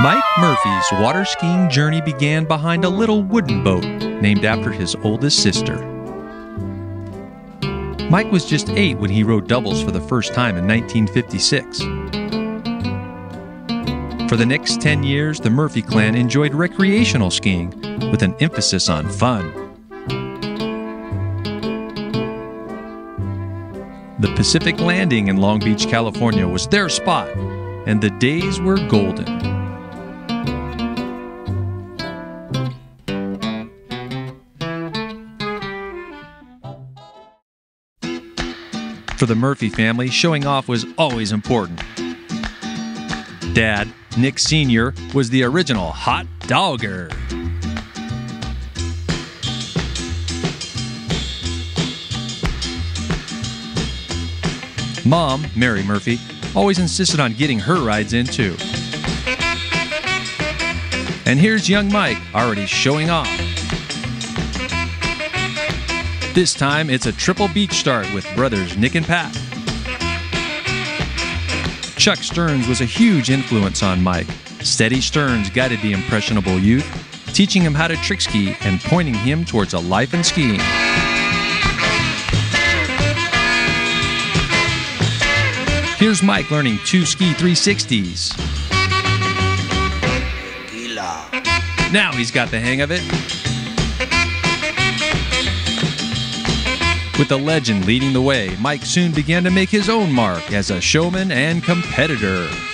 Mike Murphy's water skiing journey began behind a little wooden boat named after his oldest sister. Mike was just 8 when he rode doubles for the first time in 1956. For the next 10 years, the Murphy clan enjoyed recreational skiing with an emphasis on fun. The Pacific Landing in Long Beach, California was their spot, and the days were golden. For the Murphy family, showing off was always important. Dad, Nick Sr., was the original hot dogger. Mom, Mary Murphy, always insisted on getting her rides in too. And here's young Mike, already showing off. This time, it's a triple beach start with brothers Nick and Pat. Chuck Stearns was a huge influence on Mike. Steady Stearns guided the impressionable youth, teaching him how to trick ski and pointing him towards a life in skiing. Here's Mike learning 2-ski 360s. Now he's got the hang of it. With the legend leading the way, Mike soon began to make his own mark as a showman and competitor.